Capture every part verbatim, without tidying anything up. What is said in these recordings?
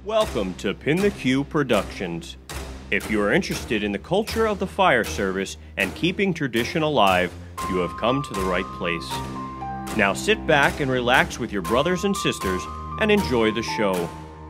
Welcome to PintheQ Productions. If you are interested in the culture of the fire service and keeping tradition alive, you have come to the right place. Now sit back and relax with your brothers and sisters and enjoy the show.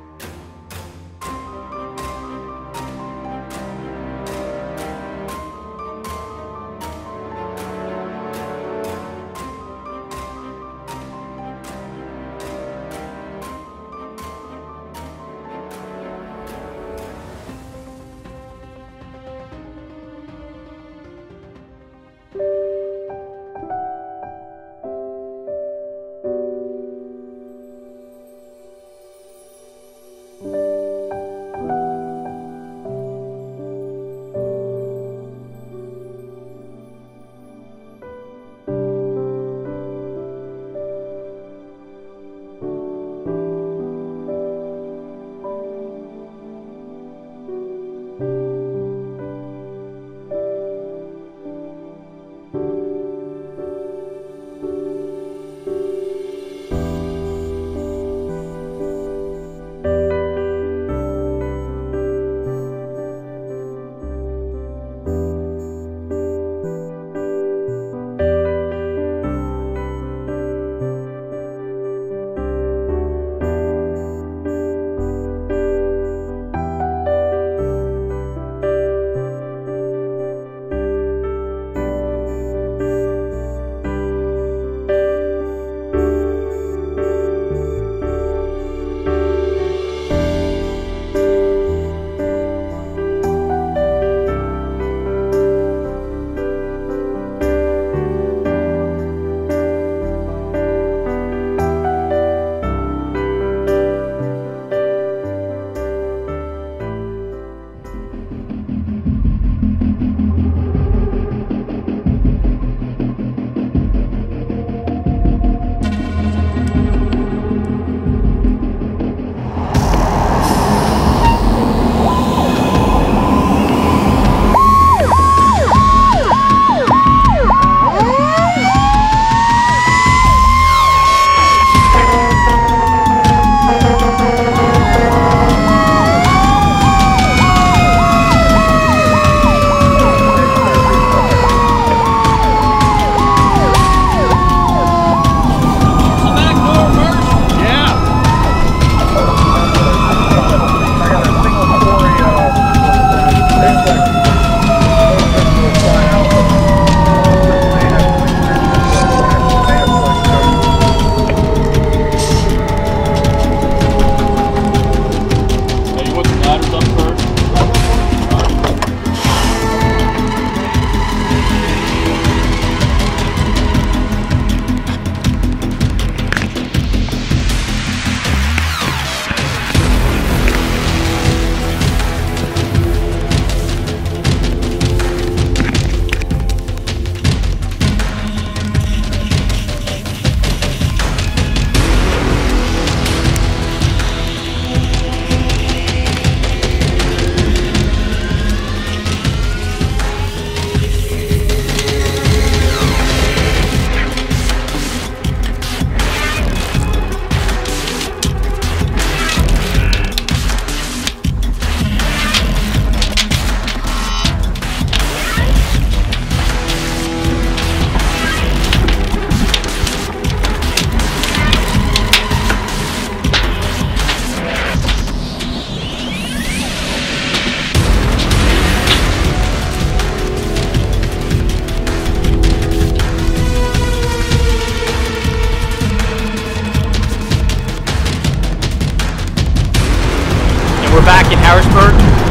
Back in Harrisburg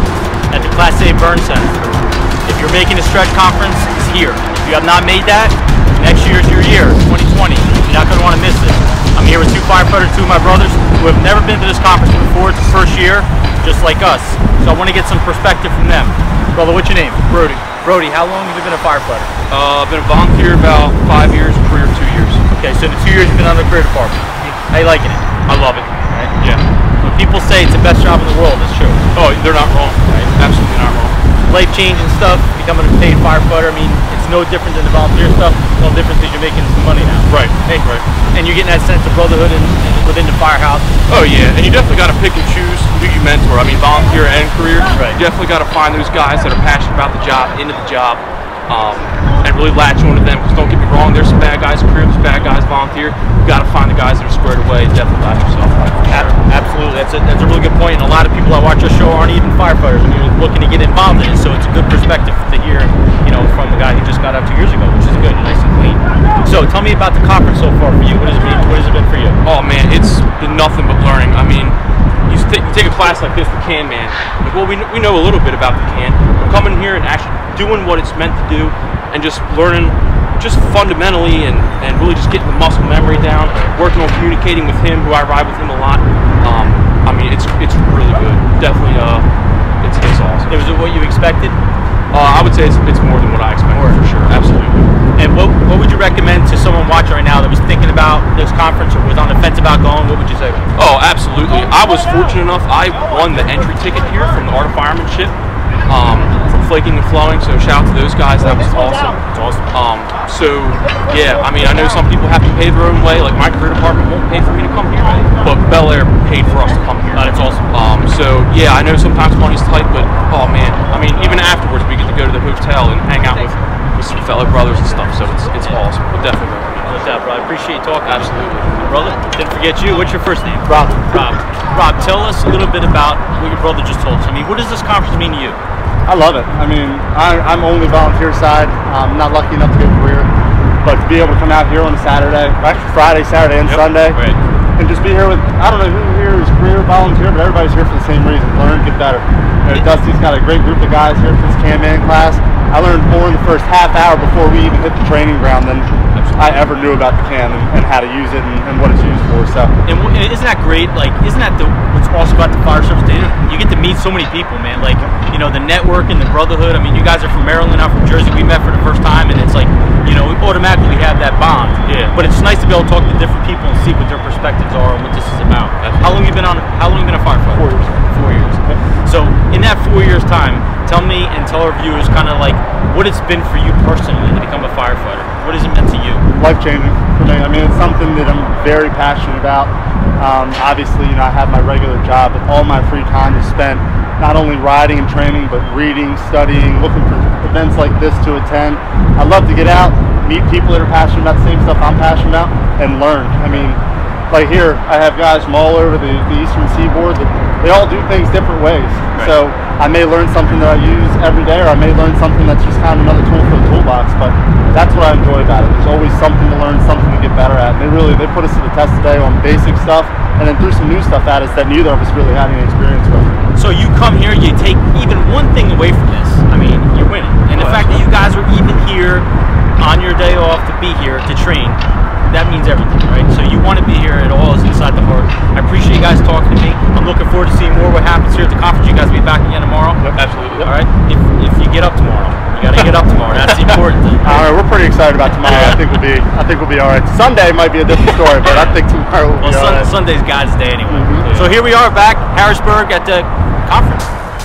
at the Class A Burn Center. If you're making a stretch conference, it's here. If you have not made that, next year is your year, twenty twenty. You're not going to want to miss it. I'm here with two firefighters, two of my brothers, who have never been to this conference before. It's the first year, just like us. So I want to get some perspective from them. Brother, what's your name? Brody. Brody, how long have you been a firefighter? Uh, I've been a volunteer about five years, career two years. Okay, so the two years you've been on the career department. How you liking it? I love it. Right? Yeah. When people say it's the best job in the world, it's true. Oh, they're not wrong. Right? Absolutely not wrong. Life-changing stuff, becoming a paid firefighter, I mean, it's no different than the volunteer stuff. The only difference is you're making some money now. Right, hey, right. And you're getting that sense of brotherhood in, within the firehouse. Oh yeah, and you definitely got to pick and choose who you mentor. I mean, volunteer and career. Right. You definitely got to find those guys that are passionate about the job, into the job, um, and really latch onto them. Because don't get me wrong, there's some bad guys career, there's bad guys volunteer. You got to find the guys that are squared away. Definitely latch yourself on. Sure. Absolutely, that's a, that's a really good point. And a lot of people that watch our show aren't even firefighters. I mean, they're looking to get involved in it, so it's a good perspective to hear, you know, from the guy who just got out two years ago, which is good, nice and clean. So tell me about the conference so far for you. What has it been? What has it been for you? Oh man, it's been nothing but learning. I mean, you take, you take a class like this, the can man. Like, well, we we know a little bit about the can. But coming here and actually doing what it's meant to do, and just learning, just fundamentally, and and really just getting the muscle memory down. Working on communicating with him, who I ride with him a lot. Um, I mean, it's it's really good. Definitely, uh, it's it's awesome. Was it what you expected? Uh, I would say it's it's more than what I expected for sure. Absolutely. And what what would you recommend to someone watching right now that was thinking about this conference or was on the fence about going? What would you say? Oh, absolutely. I was fortunate enough. I won the entry ticket here from the Art of Firemanship, um, from Flaking and Flowing. So shout out to those guys. That was awesome. It's awesome. Um, so yeah, I mean, I know some people have to pay their own way. Like my career department won't pay for me to come here, but Bel Air paid for us to come here. Oh, that's awesome. Um, so yeah, I know sometimes money's tight, but oh man, I mean, even afterwards we get to go to the hotel and hang out with, with some fellow brothers and stuff. So it's it's awesome. We'll definitely go. No doubt, bro. I appreciate you talking. Absolutely. Brother, didn't forget you. What's your first name? Rob. Rob. Rob, tell us a little bit about what your brother just told us. I mean, what does this conference mean to you? I love it. I mean, I, I'm only volunteer side. I'm not lucky enough to get a career, but to be able to come out here on a Saturday, actually Friday, Saturday, and Yep. Sunday, Right. and just be here with, I don't know who here is career volunteer, but everybody's here for the same reason: learn, get better. You know, Dusty's got a great group of guys here for this Can Man class. I learned more in the first half hour before we even hit the training ground than I ever knew about the can and, and how to use it and, and what it's used for. So, And w- isn't that great? Like, isn't that the what's awesome about the fire service? They, you get to meet so many people, man. Like, you know, the network and the brotherhood. I mean, you guys are from Maryland, I'm from Jersey. We met for the first time, and it's like, you know, we automatically have that bond. Yeah. But it's nice to be able to talk to different people and see what their perspectives are and what this is about. How long you been on? How long you been a firefighter? Four years. Four years. So, in that four years time, tell me and tell our viewers kind of like what it's been for you personally to become a firefighter. What has it meant to you? life changing for me. I mean, it's something that I'm very passionate about. Um, obviously, you know, I have my regular job, but all my free time is spent not only riding and training, but reading, studying, looking for events like this to attend. I love to get out, meet people that are passionate about the same stuff I'm passionate about, and learn. I mean, like here, I have guys from all over the, the eastern seaboard that they all do things different ways. Right. So I may learn something that I use every day, or I may learn something that's just kind of another tool for the toolbox, but that's what I enjoy about it. There's always something to learn, something to get better at. And they really, they put us to the test today on basic stuff, and then threw some new stuff at us that neither of us really had any experience with. So you come here, you take even one thing away from this. I mean, you're winning. And the fact that you guys are even here on your day off to be here to train, that means everything, right? So you want to be here, it all is inside the heart. I appreciate you guys talking to me. I'm looking forward to seeing more what happens here at the conference. You guys will be back again tomorrow? Yep, absolutely. All right? If, if you get up tomorrow, you got to get up tomorrow. That's the important thing. All right, we're pretty excited about tomorrow. I think we'll be, I think we'll be all right. Sunday might be a different story, but I think tomorrow will Well, be all sun, right. Sunday's God's day anyway. Mhm. So here we are back, Harrisburg at the conference.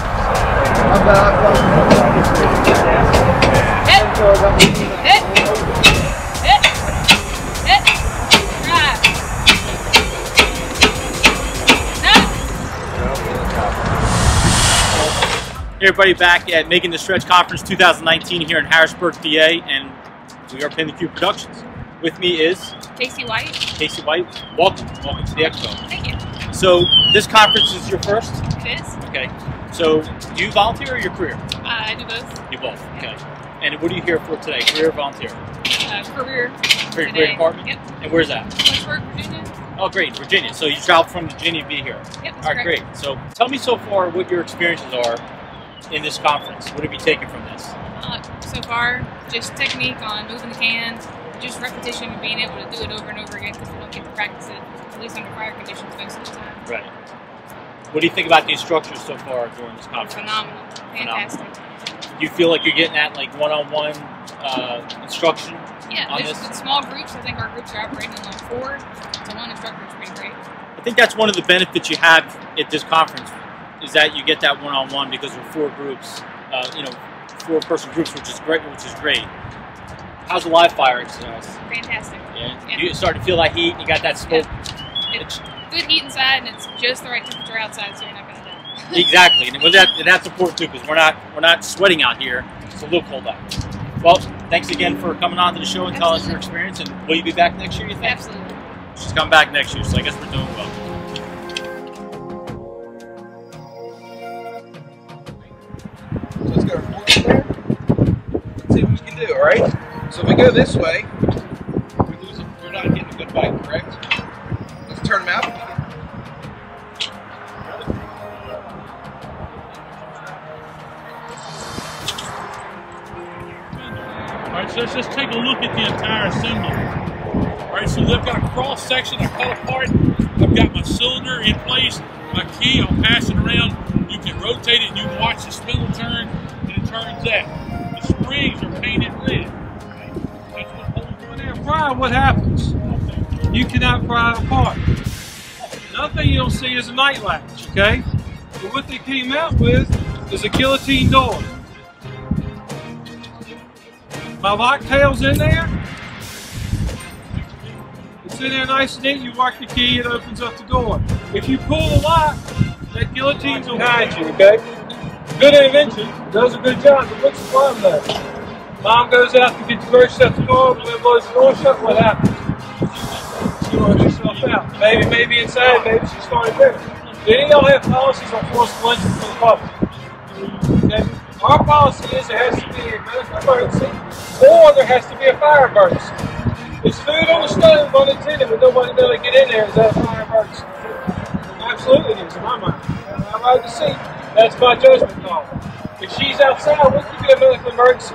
Hey everybody, back at Making the Stretch Conference two thousand nineteen here in Harrisburg, P A, and we are PintheQ Productions. With me is Casey White. Casey White. Welcome, welcome to the expo. Thank you. So this conference is your first? It is. Okay. So do you volunteer or your career? Uh, I do both. You both. Okay. And what are you here for today? Career or volunteer? Uh, career. For your today. career department? Yep. And where's that? Lynchburg, Virginia. Oh, great, Virginia. So you traveled from Virginia to be here. Yep, that's All right, correct. great. So tell me so far what your experiences are in this conference. What have you taken from this? Uh, so far, just technique on moving the cans, just repetition of being able to do it over and over again because we don't get to practice it, at least under fire conditions most of the time. Right. What do you think about the instructors so far during this conference? Phenomenal. Fantastic. Do you feel like you're getting that like one-on-one uh, instruction Yeah, on just this? with small groups. I think our groups are operating on four, so one instructor is pretty great. I think that's one of the benefits you have at this conference is that you get that one-on-one because we're four groups, uh, you know, four-person groups, which is great. Which is great. How's the live fire experience? Fantastic. Yeah. Yeah. You start to feel that heat. You got that smoke. It, good heat inside, and it's just the right temperature outside, so you're not gonna die. Exactly, and with that, and that's important too, because we're not we're not sweating out here. It's a little cold out. Well, thanks again for coming on to the show and telling us your experience. And will you be back next year? You think? Absolutely. She's coming back next year, so I guess we're doing well. So let's go forward there. Let's see what we can do. All right. So if we go this way, we lose. A, we're not getting a good bite, correct? Let's turn them out. Alright, so let's just take a look at the entire assembly. Alright, so they've got a cross section I cut apart. I've got my cylinder in place, my key, I'll pass it around. You can rotate it, you can watch the spindle turn, and it turns out. The springs are painted red. That's what holds on there. Pry, what happens? You cannot pry it apart. Another thing you'll see is a night latch, okay? So what they came out with is a guillotine door. My lock tail's in there. It's in there nice and neat. You work the key, it opens up the door. If you pull the lock, that guillotine's behind you, okay? Good intervention, does a good job, but what's the problem though? Mom goes out to get the groceries out the door, when it blows the door shut, what happens? She works herself out. Maybe, maybe inside, maybe she's fine there. Then y'all have policies on forced lunches for the public. Okay? Our policy is there has to be a medical emergency or there has to be a fire emergency. It's food on the stove unattended with nobody able to get in there. Is that a fire emergency? Absolutely it is in my mind. I ride the seat. That's my judgment call. If she's outside, what could be a medical emergency?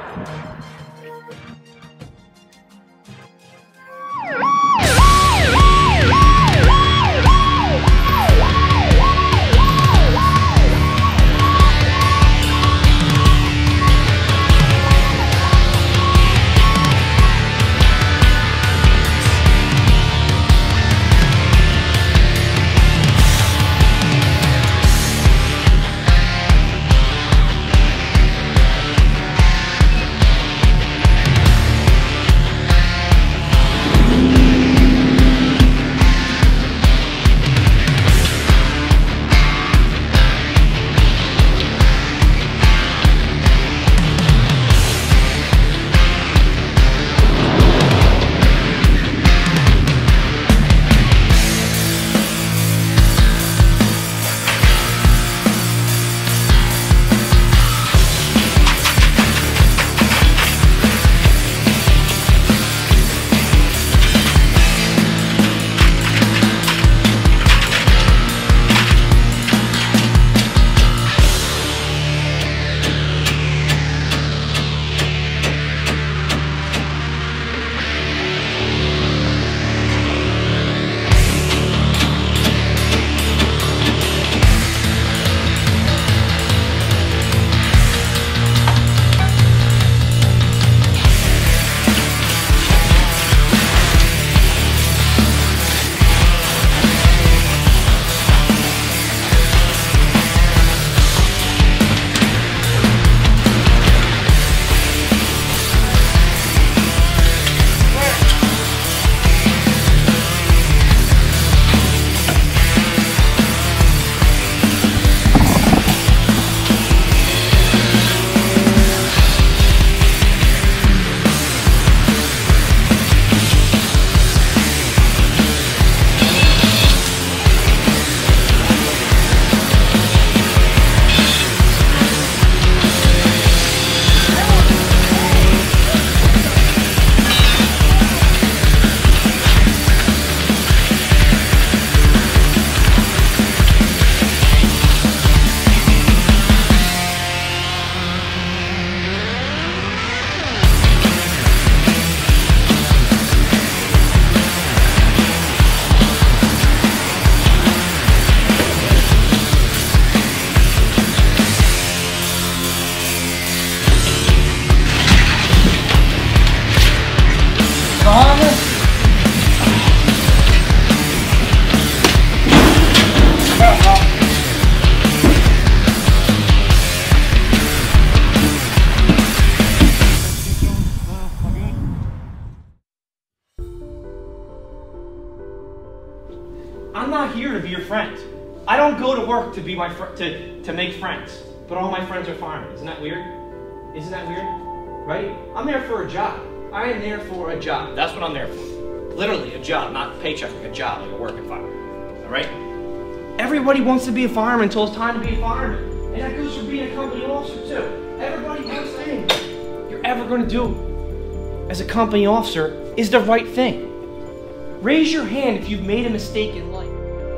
work to be my fr to to make friends, but all my friends are firemen. Isn't that weird? Isn't that weird? Right? I'm there for a job. I am there for a job. That's what I'm there for. Literally a job, not a paycheck, like a job, like a working fireman. All right? Everybody wants to be a fireman until it's time to be a fireman, and that goes for being a company officer too. Everybody wants anything you're ever going to do as a company officer is the right thing. Raise your hand if you've made a mistake in life.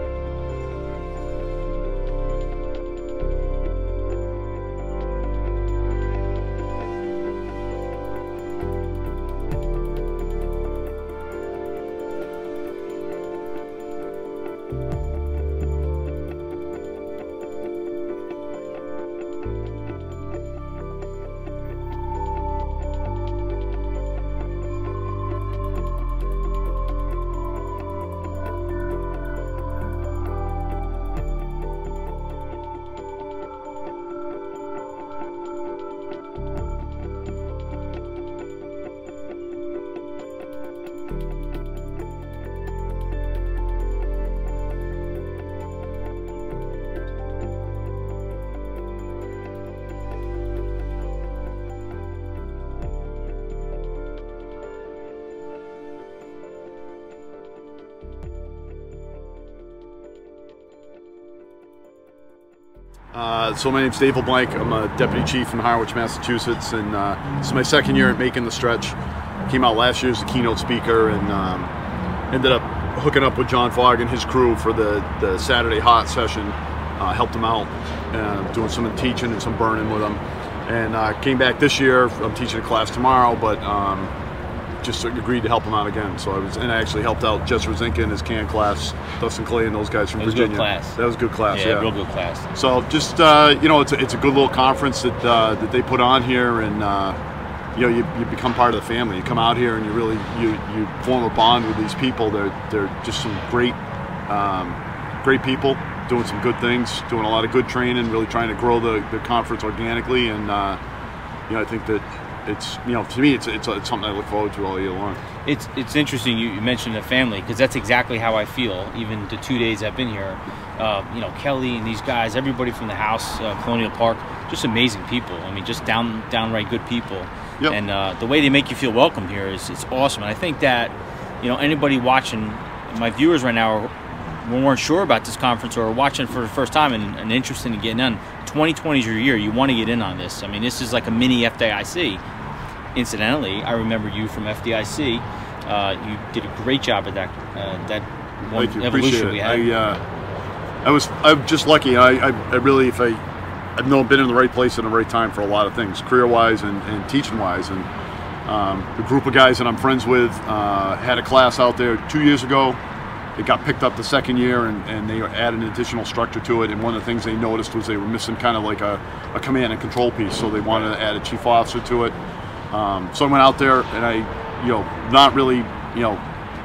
Uh, so my name's Dave LeBlanc. I'm a deputy chief in Harwich, Massachusetts, and uh, this is my second year at Making the Stretch. Came out last year as a keynote speaker, and um, ended up hooking up with John Fogg and his crew for the, the Saturday hot session. Uh, helped them out, uh, doing some teaching and some burning with them. And uh, came back this year. I'm teaching a class tomorrow, but um, just agreed to help them out again. So I was, and I actually helped out Jesse Rosinka in his can class, Dustin Clay and those guys from that was Virginia. Good class. That was a good class. Yeah, yeah. real good class. So just uh, you know, it's a, it's a good little conference that uh, that they put on here, and uh, you know, you, you become part of the family. You come out here and you really you you form a bond with these people. They're they're just some great um, great people doing some good things, doing a lot of good training, really trying to grow the, the conference organically, and uh, you know, I think that it's, you know, to me it's it's, it's something I look forward to all year long. It's it's interesting you, you mentioned the family, because that's exactly how I feel. Even the two days I've been here, uh, you know, Kelly and these guys, everybody from the house, uh, Colonial Park, just amazing people. I mean, just down downright good people. Yep. And uh, the way they make you feel welcome here is it's awesome. And I think that, you know, anybody watching, my viewers right now, are, we weren't sure about this conference or are watching for the first time and, and interested in getting in. twenty twenty is your year. You want to get in on this. I mean, this is like a mini F D I C. Incidentally, I remember you from F D I C. Uh, you did a great job at that uh, that one Thank you. evolution Appreciate we it. had. I, uh, I was I'm just lucky. I, I, I really, if I, I've known been in the right place at the right time for a lot of things, career-wise and, and teaching-wise. And um, the group of guys that I'm friends with uh, had a class out there two years ago. It got picked up the second year, and, and they added an additional structure to it. And one of the things they noticed was they were missing kind of like a, a command and control piece. So they wanted to add a chief officer to it. Um, so I went out there, and I, you know, not really, you know,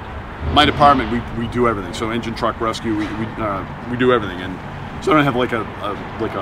my department, we, we do everything. So engine, truck, rescue, we we, uh, we do everything. And so I don't have like a, a like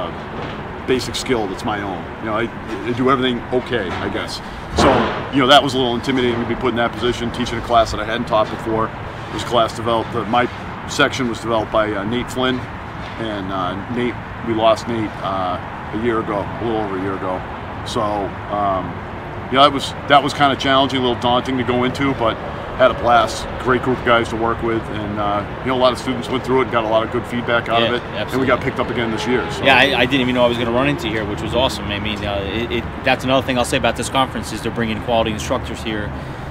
a basic skill that's my own. You know, I, I do everything okay, I guess. So, you know, that was a little intimidating to be put in that position, teaching a class that I hadn't taught before. This class developed, uh, my section was developed by uh, Nate Flynn, and uh, Nate, we lost Nate uh, a year ago, a little over a year ago. So, um, yeah, that was that was kind of challenging, a little daunting to go into, but had a blast. Great group of guys to work with, and uh, you know, a lot of students went through it and got a lot of good feedback out Yeah, of it, absolutely. and we got picked up again this year. So. Yeah, I, I didn't even know I was going to run into here, which was awesome. I mean, uh, it, it, that's another thing I'll say about this conference is they're bringing quality instructors here,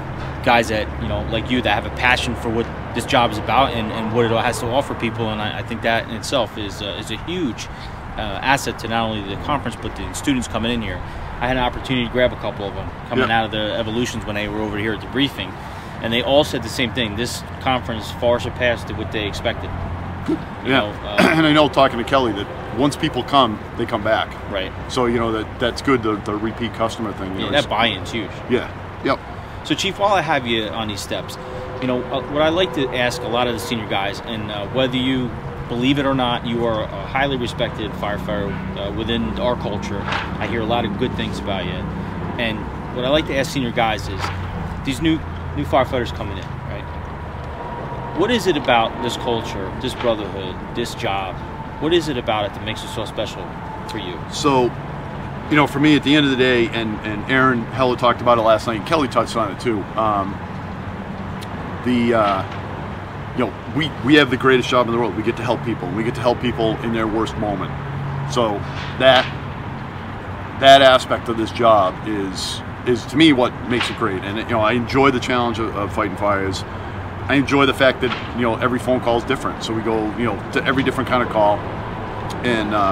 guys that, you know, like you, that have a passion for what this job is about and, and what it has to offer people. And I, I think that in itself is uh, is a huge uh, asset to not only the conference but the students coming in here. I had an opportunity to grab a couple of them coming Yeah. out of the evolutions when they were over here at the briefing, and they all said the same thing. This conference far surpassed what they expected. You Yeah, know, uh, and I know, talking to Kelly, that once people come, they come back. right. So, you know, that that's good, the, the repeat customer thing. You Yeah, know, that it's- buy-in's huge. Yeah, yep. So, Chief, while I have you on these steps, you know, uh, what I like to ask a lot of the senior guys, and uh, whether you believe it or not, you are a highly respected firefighter uh, within our culture. I hear a lot of good things about you. And what I like to ask senior guys is, these new new firefighters coming in, right? What is it about this culture, this brotherhood, this job What is it about it that makes it so special for you? So, you know, for me, at the end of the day, and, and Aaron Hella talked about it last night, and Kelly touched on it too. Um, the, uh, you know, we, we have the greatest job in the world. We get to help people. We get to help people in their worst moment. So that, that aspect of this job is, is to me what makes it great. And, you know, I enjoy the challenge of, of fighting fires. I enjoy the fact that, you know, every phone call is different. So we go, you know, to every different kind of call and, uh,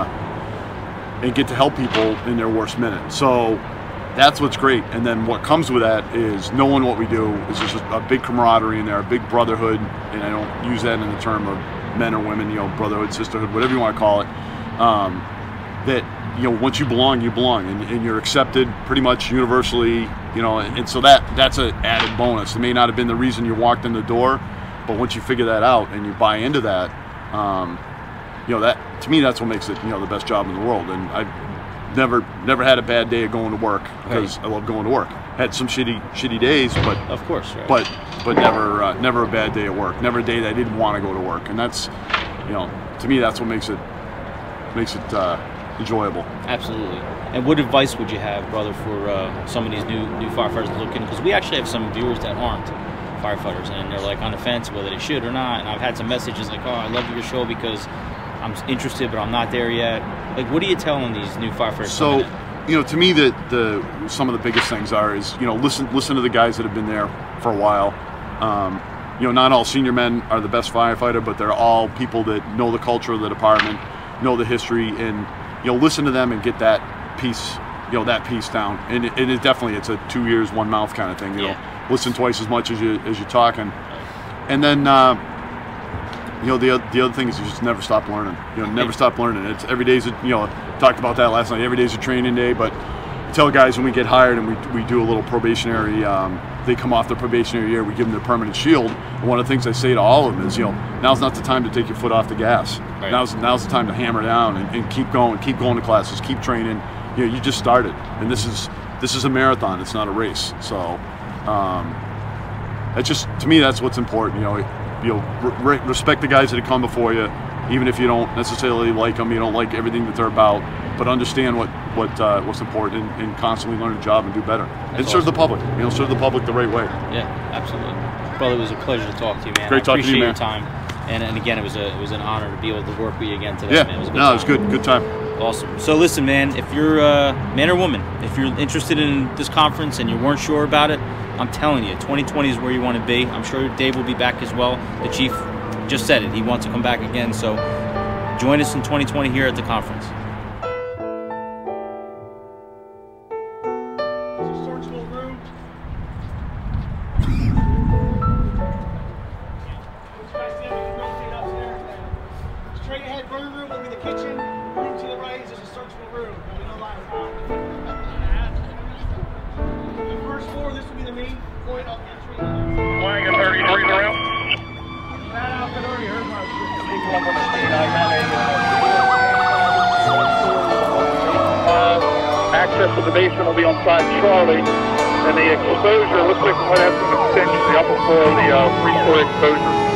and get to help people in their worst minute. So that's what's great. And then what comes with that is knowing what we do is just a big camaraderie in there, a big brotherhood. And I don't use that in the term of men or women, you know, brotherhood, sisterhood, whatever you want to call it. Um, that, you know, once you belong, you belong, and, and you're accepted pretty much universally, you know, and, and so that that's an added bonus. It may not have been the reason you walked in the door, but once you figure that out and you buy into that, um, you know, that to me that's what makes it, you know, the best job in the world. And I've never never had a bad day of going to work because right. I love going to work. Had some shitty shitty days, but of course, right. but but never uh, never a bad day at work. Never a day that I didn't want to go to work, and that's, you know, to me that's what makes it makes it. Uh, enjoyable. Absolutely. And what advice would you have, brother, for uh, some of these new new firefighters looking? Because we actually have some viewers that aren't firefighters, and they're like on the fence whether they should or not. And I've had some messages like, "Oh, I love your show because I'm interested, but I'm not there yet." Like, what are you telling these new firefighters? So, you know, to me, the the some of the biggest things are is you know listen listen to the guys that have been there for a while. Um, you know, not all senior men are the best firefighter, but they're all people that know the culture of the department, know the history, and you know, listen to them and get that piece, you know, that piece down. And it, it is definitely, it's a two ears, one mouth kind of thing. You yeah. know, listen twice as much as you as you're talking. And then, uh, you know, the the other thing is you just never stop learning. You know, never stop learning. It's every day's, a, you know, talked about that last night. Every day's a training day. But I tell guys when we get hired and we we do a little probationary. Um, they come off their probationary year, we give them their permanent shield. And one of the things I say to all of them is, you know, now's not the time to take your foot off the gas. Right. Now's now's the time to hammer down and, and keep going, keep going to classes, keep training. You know, you just started, and this is this is a marathon. It's not a race. So, um, that's just to me that's what's important. You know, you know, re respect the guys that have come before you, even if you don't necessarily like them, you don't like everything that they're about, but understand what what uh, what's important and, and constantly learn a job and do better. That's and serve awesome. the public. You know, serve the public the right way. Yeah, absolutely. Brother, it was a pleasure to talk to you, man. Great I talking to you, man. Appreciate your time. And, and again, it was a it was an honor to be able to work with you again today. Yeah, man. It was a good no, time. it was good. Good time. Awesome. So listen, man, if you're a man or woman, if you're interested in this conference and you weren't sure about it, I'm telling you, twenty twenty is where you want to be. I'm sure Dave will be back as well. The chief just said it. He wants to come back again. So join us in twenty twenty here at the conference. Access to the basement will be on side Charlie, and the exposure looks like we might have some extension to the upper floor of the uh, three-story exposure.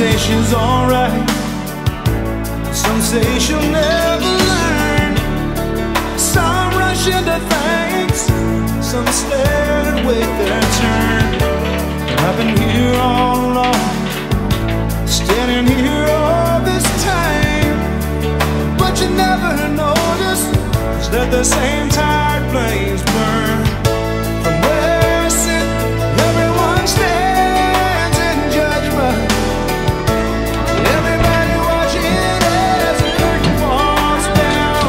say she's alright, some say she'll never learn. Some rush into thanks, some stare and wait their turn. I've been here all along, standing here all this time, but you never notice that the same tired flames burn. From where I sit, everyone stands in judgment. Everybody watching as the curtain falls down.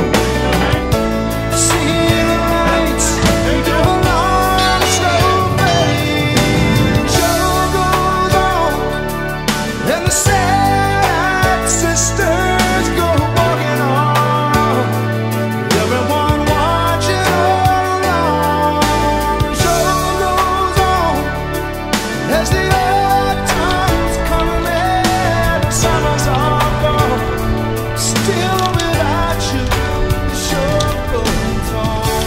See the lights go along slow fade. Show goes on, and the sad sisters go walking on. Everyone watching all along. Show goes on as the autumn's coming and summer's all gone. Still without you, the show goes on.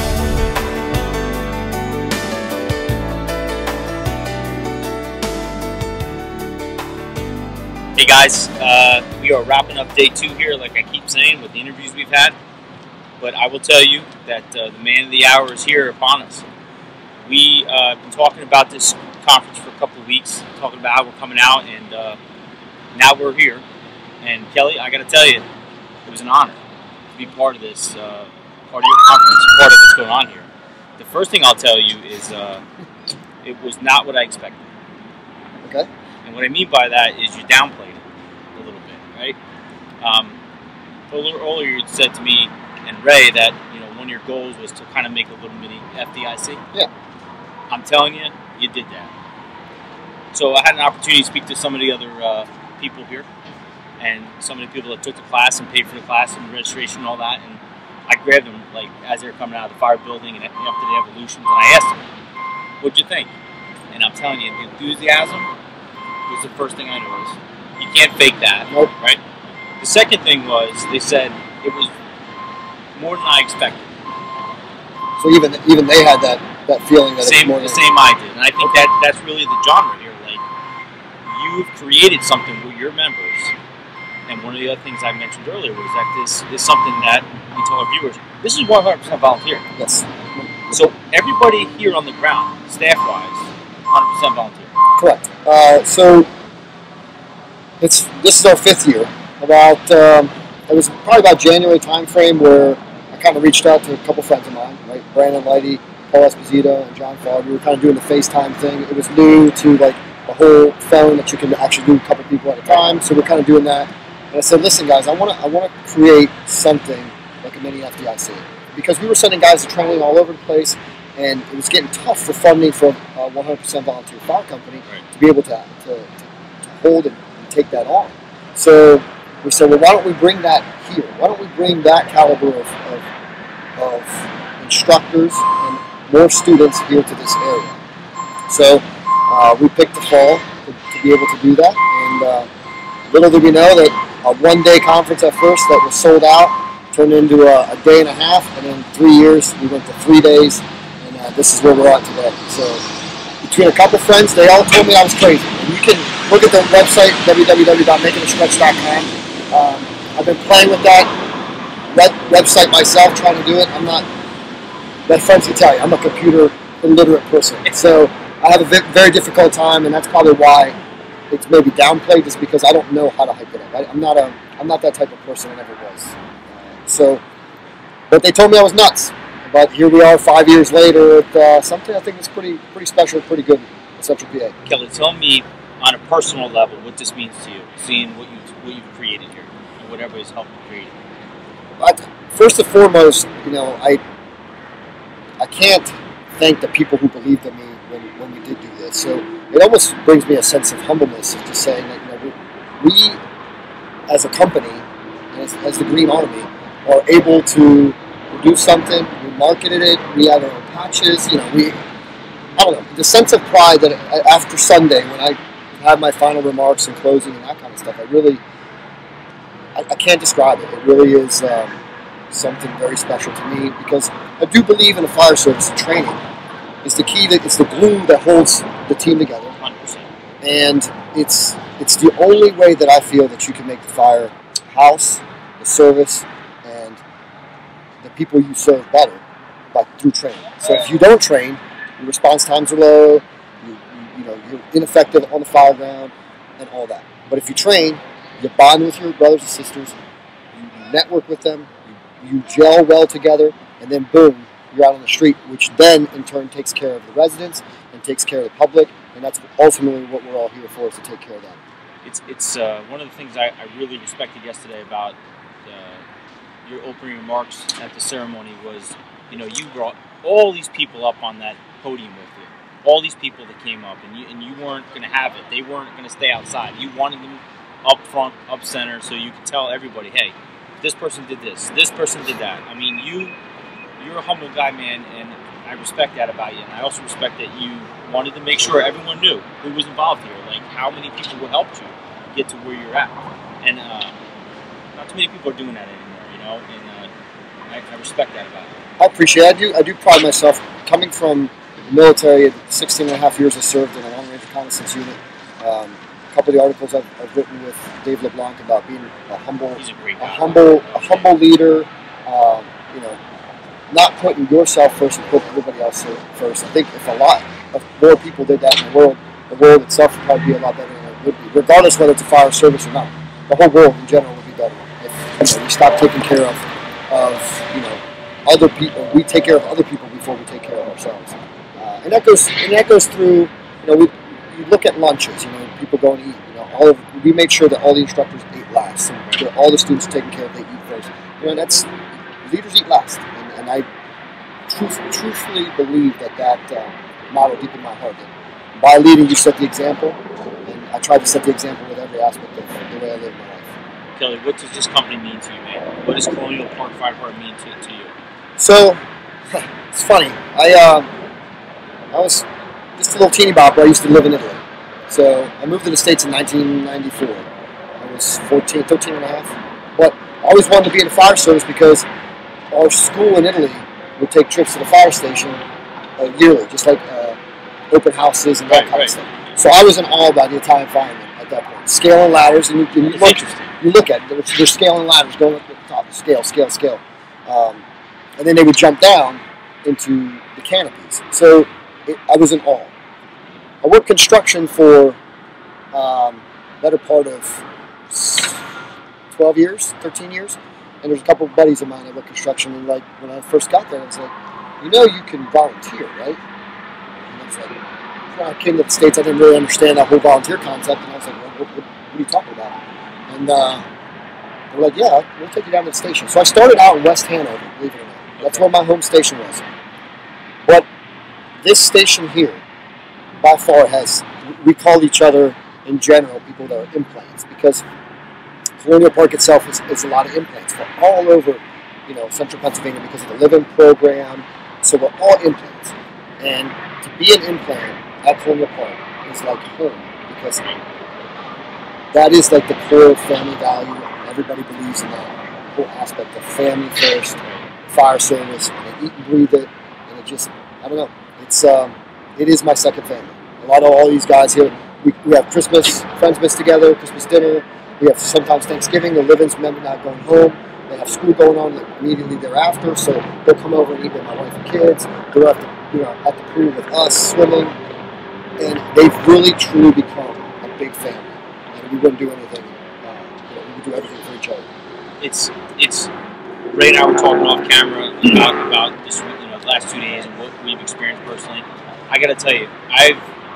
Hey guys, uh, we are wrapping up day two here, like I keep saying, with the interviews we've had. But I will tell you that uh, the man of the hour is here upon us. We uh, have been talking about this conference for a couple of weeks, talking about how we're coming out, and uh, now we're here. And Kelly, I got to tell you, it was an honor to be part of this, uh, part of your conference, part of what's going on here. The first thing I'll tell you is uh, it was not what I expected. Okay. And what I mean by that is you downplayed it a little bit, right? Um, a little earlier you said to me and Ray that, you know, one of your goals was to kind of make a little mini F D I C. Yeah. I'm telling you, you did that. So I had an opportunity to speak to some of the other uh, people here, and some of the people that took the class and paid for the class and registration and all that, and I grabbed them like as they were coming out of the fire building and after the evolutions, and I asked them, "What'd you think?" And I'm telling you, the enthusiasm was the first thing I noticed. You can't fake that, nope. Right? The second thing was they said it was more than I expected. So even even they had that, that feeling that same, it's more the than same I did, and I think that that's really the genre here. Like, you've created something with your members, and one of the other things I mentioned earlier was that this is something that we tell our viewers. This is one hundred percent volunteer. Yes. So everybody here on the ground, staff-wise, one hundred percent volunteer. Correct. Uh, so it's this is our fifth year. About um, it was probably about January time frame where I kind of reached out to a couple friends of mine, right? Brandon Lighty, Paul Esposito, and John Fogg. We were kind of doing the FaceTime thing. It was new to like the whole phone that you can actually do a couple people at a time. So we're kind of doing that. And I said, listen, guys, I want to I want to create something like a mini F D I C because we were sending guys to training all over the place. And it was getting tough for funding for a one hundred percent volunteer fire company right. to be able to, to, to, to hold and, and take that on. So we said, well, why don't we bring that here? Why don't we bring that caliber of, of, of instructors and more students here to this area? So uh, we picked the fall to, to be able to do that. And uh, little did we know that a one-day conference at first that was sold out turned into a, a day and a half, and in three years we went to three days. Uh, this is where we're at today. So between a couple friends, they all told me I was crazy. And you can look at the website, w w w dot making a stretch dot com. Um, I've been playing with that web website myself, trying to do it. I'm not, my friends can tell you, I'm a computer illiterate person. So I have a very difficult time, and that's probably why it's maybe downplayed, is because I don't know how to hype it up. I, I'm not a, I'm not that type of person. I never was. Uh, so, but they told me I was nuts. But here we are five years later with uh, something I think is pretty pretty special, pretty good in Central P A. Kelly, tell me on a personal level what this means to you, seeing what, you, what you've created here and what everybody's helped you create. I, first and foremost, you know, I I can't thank the people who believed in me when, when we did do this. So it almost brings me a sense of humbleness of just saying that, you know, we, we as a company, as, as the Green Army, are able to do something. We marketed it. We had our own patches. You know, we, I don't know, the sense of pride that after Sunday, when I had my final remarks and closing and that kind of stuff, I really, I, I can't describe it. It really is um, something very special to me, because I do believe in the fire service and training is the key, that it's the glue that holds the team together. one hundred percent. And it's it's it's the only way that I feel that you can make the firehouse, the service, and the people you serve better, but through training. So if you don't train, your response times are low, you, you, you know, you're ineffective on the fire ground, and all that. But if you train, you bond with your brothers and sisters, you, you network with them, you, you gel well together, and then boom, you're out on the street, which then in turn takes care of the residents and takes care of the public, and that's ultimately what we're all here for, is to take care of them. It's it's uh, one of the things I, I really respected yesterday about uh, your opening remarks at the ceremony was, you know, you brought all these people up on that podium with you, all these people that came up, and you and you weren't going to have it. They weren't going to stay outside. You wanted them up front, up center, so you could tell everybody, hey, this person did this, this person did that. I mean, you you're a humble guy, man, and I respect that about you. And I also respect that you wanted to make sure everyone knew who was involved here, like how many people would help you get to where you're at. And uh, not too many people are doing that anymore, you know, and uh, I, I respect that about you. I appreciate it. I do, I do pride myself, coming from the military, sixteen and a half years I served in a long-range reconnaissance unit. Um, a couple of the articles I've, I've written with Dave LeBlanc about being a humble, He's a, great a guy. humble, a humble leader, um, you know, not putting yourself first and putting everybody else first. I think if a lot of more people did that in the world, the world itself would probably be a lot better than it would be, regardless whether it's a fire service or not. The whole world in general would be better if, you know, we stop taking care of, of you know, other people. We take care of other people before we take care of ourselves, uh, and that goes and that goes through. You know, we you look at lunches. You know, people go and eat. You know, all of, we made sure that all the instructors ate last, and you know, all the students are taken care of. They eat first. You know, that's leaders eat last. And I truth, truthfully believe that that uh, motto deep in my heart. That by leading, you set the example, and I try to set the example with every aspect of the way I live my life. Kelly, what does this company mean to you, man? What does Colonial Park Fire Company mean to, to you? So, it's funny. I uh, I was just a little teeny bopper. I used to live in Italy. So I moved to the States in nineteen ninety-four. I was fourteen, thirteen and a half. But I always wanted to be in the fire service because our school in Italy would take trips to the fire station uh, yearly, just like uh, open houses and that right, kind right. of stuff. So I was in awe by the Italian firemen at that point. Scaling ladders, and you, and you, look, you look at it, they're scaling ladders, going up to the top, scale, scale, scale. Um, and then they would jump down into the canopies. So it, I was in awe. I worked construction for um, better part of twelve years, thirteen years. And there's a couple of buddies of mine that work construction, and like when I first got there, I was like, you know, you can volunteer, right? And I was like, when I came to the States, I didn't really understand that whole volunteer concept, and I was like, what, what, what are you talking about? And uh, they're like, yeah, we'll take you down to the station. So I started out in West Hanover, believe it or not. That's where my home station was. But this station here, by far, has, we call each other, in general, people that are implants, because Colonial Park itself is, is a lot of implants. We're all over, you know, central Pennsylvania because of the Live-In program. So we're all implants. And to be an implant at Colonial Park is like home, because that is like the core family value. Everybody believes in that whole aspect of family first, fire service, and they eat and breathe it. And it just, I don't know, it's um, it is my second family. A lot of all these guys here, we, we have Christmas, Friendsmas together, Christmas dinner. We have sometimes Thanksgiving, the live-ins remember not going home. They have school going on like, immediately thereafter, so they'll come over and eat with my wife and kids. They're at the, you know, at the pool with us, swimming. And they've really, truly become a big family. And we wouldn't do anything, uh, you know, we would do everything for each other. It's, it's, Ray and I were talking off camera about, about this, you know, the last two days and what we've experienced personally. I gotta tell you, I've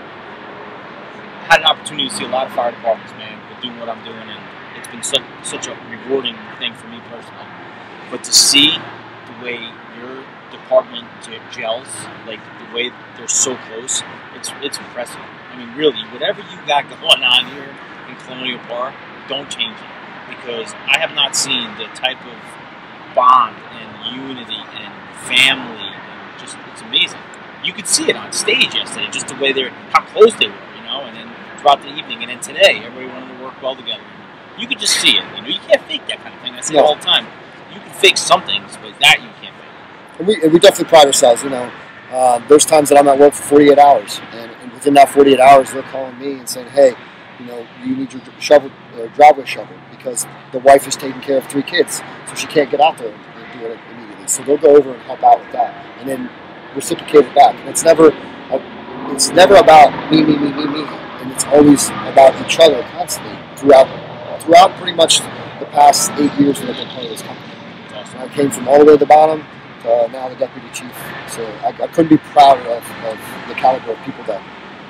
had an opportunity to see a lot of fire departments, man, with doing what I'm doing, and it's been such, such a rewarding thing for me personally. But to see the way your department gels, like the way they're so close, it's it's impressive. I mean, really, whatever you got going on here in Colonial Park, don't change it, because I have not seen the type of bond and unity and family, and just, it's amazing. You could see it on stage yesterday, just the way they're, how close they were, you know, and then throughout the evening, and then today, everybody wanted to work well together. You could just see it, you know, you can't fake that kind of thing. I say No. it all the time. You can fake some things, but that you can't fake. And we, and we definitely pride ourselves, you know. Uh, there's times that I'm at work for forty-eight hours, and, and within that forty-eight hours, they're calling me and saying, hey, you know, you need your shovel, uh, driveway shovel because the wife is taking care of three kids, so she can't get out there and do it immediately. So they'll go over and help out with that, and then reciprocate it back. And it's never, uh, it's never about me, me, me, me, me, and it's always about each other constantly throughout, throughout pretty much the past eight years that I've been part of this company. Awesome. I came from all the way to the bottom to uh, now the deputy chief. So I, I couldn't be prouder of, of the caliber of people that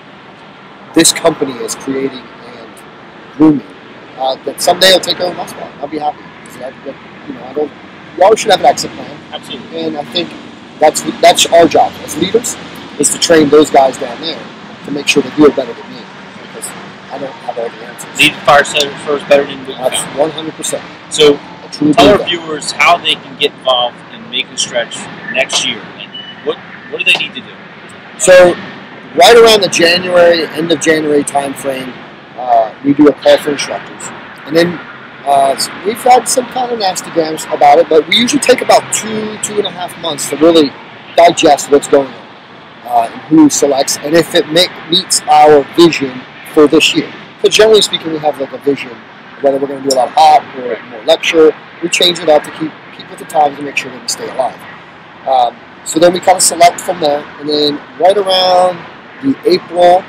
this company is creating and grooming. Uh, that someday will take over my spot. I'll be happy. So that, that, you know, I don't. You always should have an exit plan. Absolutely. And I think that's that's our job as leaders, is to train those guys down there to make sure they do it better than me, because I don't have all the answers. Lead the fire service first better than doing That's one hundred percent. So tell our that. viewers how they can get involved in Making Stretch next year. And what what do they need to do? So right around the January, end of January time frame, uh, we do a call for instructors. And then uh, we've had some kind of nasty grams about it, but we usually take about two, two and a half months to really digest what's going on uh, and who selects, and if it make, meets our vision for this year. Because generally speaking, we have like a vision, whether we're going to do a lot of hot or more lecture. We change it up to keep, keep with the times and make sure that we stay alive. Um, so then we kind of select from there, and then right around the April,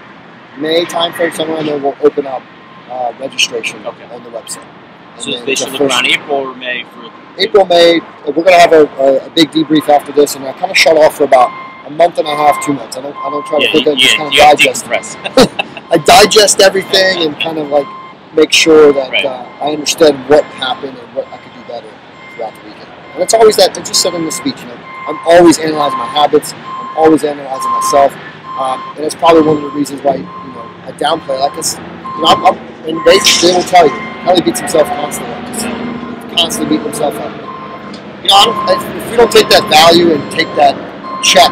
May timeframe, somewhere in there, we'll open up uh, registration okay. on the website. And so they should look around April or May for April, May. We're going to have a, a, a big debrief after this, and I kind of shut off for about a month and a half, two months. I don't, I don't try to yeah, think of yeah, just kind of you digest. I digest everything and kind of like make sure that right. uh, I understand what happened and what I could do better throughout the weekend. And it's always that. I just said in the speech, you know, I'm always analyzing my habits. I'm always analyzing myself. Um, and it's probably one of the reasons why, you know, I downplay. Like, it's, you know, I'm, I'm, and they, they will tell you, Kelly beats himself constantly. Just constantly beating himself up. You know, I don't, if we don't take that value and take that check,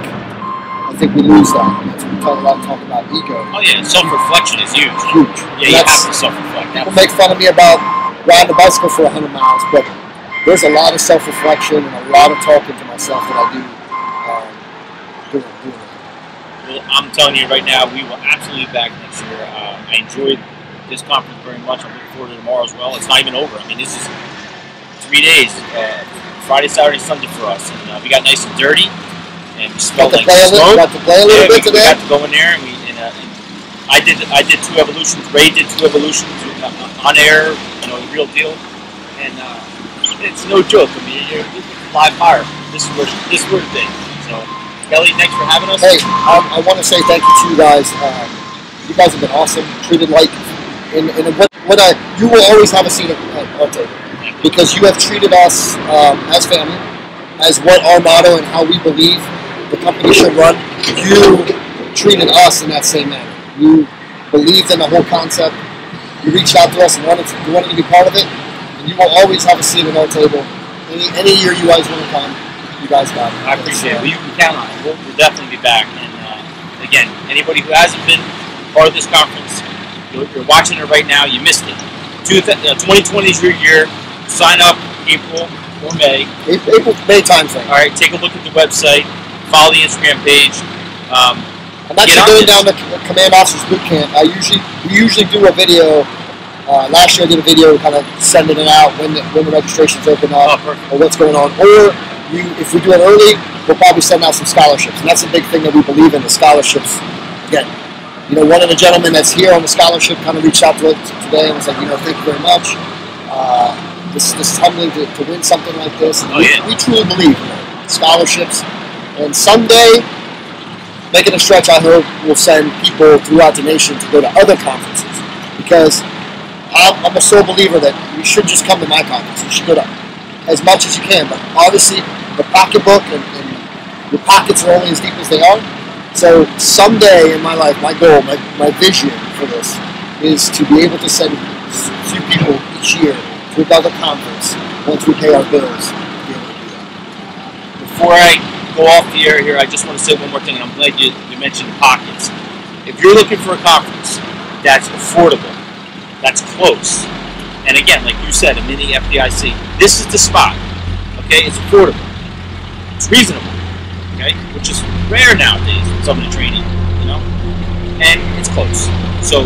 I think we lose that. And that's what we talk a lot, talk about ego. Oh yeah, self-reflection is huge. Huge. Yeah, you have to self-reflect. People make fun of me about riding a bicycle for one hundred miles, but there's a lot of self-reflection and a lot of talking to myself that I do um, doing, doing that. Well, I'm telling you right now, we will absolutely be back next year. Uh, I enjoyed this conference very much. I'm looking forward to tomorrow as well. It's not even over. I mean, this is three days, uh, Friday, Saturday, Sunday for us. And uh, we got nice and dirty, and we smelled like smoke. Got to play a little yeah, bit we, today. we got to go in there, and, we, and, uh, and I did I did two evolutions. Ray did two evolutions uh, on air, you know, the real deal. And uh, it's no joke. I mean, you're, you're live fire. This is where this is where it's been. So. Kelly, thanks for having us. Hey, I, I want to say thank you to you guys. Um, you guys have been awesome. Treated like, in, in what, what I, you will always have a seat at our table because you have treated us um, as family, as what our motto and how we believe the company should run. You treated us in that same manner. You believed in the whole concept. You reached out to us and wanted to, you wanted to be part of it. And you will always have a seat at our table. Any, any year you guys want to come, you guys got it. I appreciate it. Well, you can count on it. We'll, we'll definitely be back. And uh, again, anybody who hasn't been part of this conference, you're, you're watching it right now, you missed it. twenty twenty is your year. Sign up April or May. April, May time frame. All right, take a look at the website. Follow the Instagram page. Um, I'm actually going down to Command Officers Boot Camp. I usually we usually do a video. Uh, last year I did a video kind of sending it out when the, when the registrations open up oh, or what's going on. Or You, if we do it early, we'll probably send out some scholarships. And that's a big thing that we believe in, the scholarships. Again, you know, one of the gentlemen that's here on the scholarship kind of reached out to us today and was like, you know, thank you very much. Uh, this, this is humbling to, to win something like this. And oh, we, yeah. we truly believe in you know, scholarships. And someday, Making a Stretch, I hope, will send people throughout the nation to go to other conferences. Because I'm, I'm a sole believer that you shouldn't just come to my conference. You should go to as much as you can. But obviously, the pocketbook and, and your pockets are only as deep as they are. So someday in my life, my goal, my, my vision for this is to be able to send a few people each year to another conference once we pay our bills. To be able to do that. Before I go off the air here, I just want to say one more thing, and I'm glad you, you mentioned pockets. If you're looking for a conference that's affordable, that's close, and again, like you said, a mini F D I C, this is the spot. Okay, it's affordable. It's reasonable, okay, which is rare nowadays with some of the training, you know, and it's close. So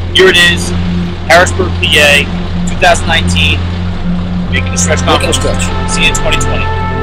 here it is, Harrisburg, P A, two thousand nineteen, Making a Stretch Conference. Making a Stretch. See you in twenty twenty.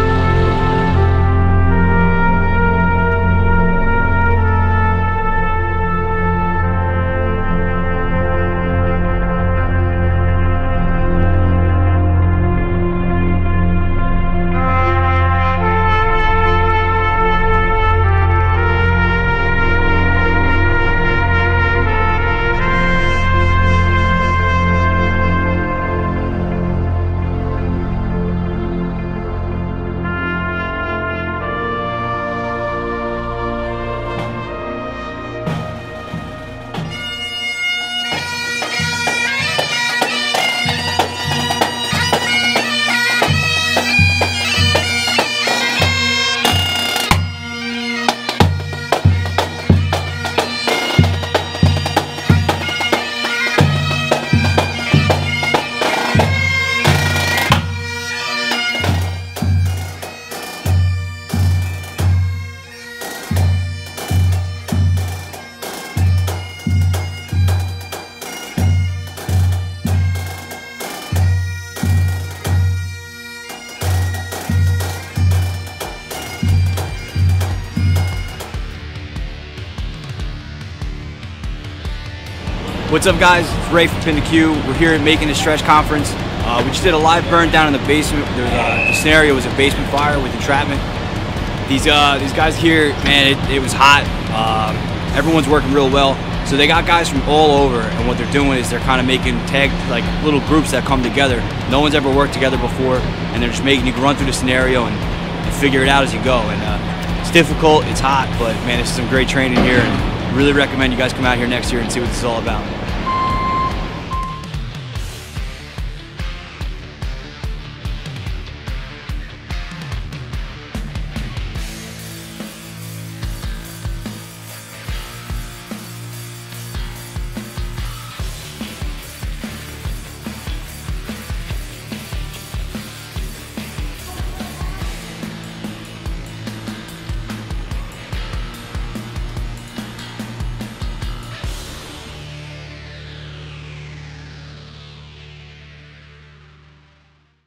What's up, guys? It's Ray from PintheQ. We're here at Making a Stretch Conference. Uh, we just did a live burn down in the basement. There was a, the scenario was a basement fire with entrapment. These uh, these guys here, man, it, it was hot. Um, everyone's working real well. So they got guys from all over, and what they're doing is they're kind of making tag like little groups that come together. No one's ever worked together before, and they're just making you run through the scenario and, and figure it out as you go. And uh, it's difficult, it's hot, but man, this is some great training here, and really recommend you guys come out here next year and see what this is all about.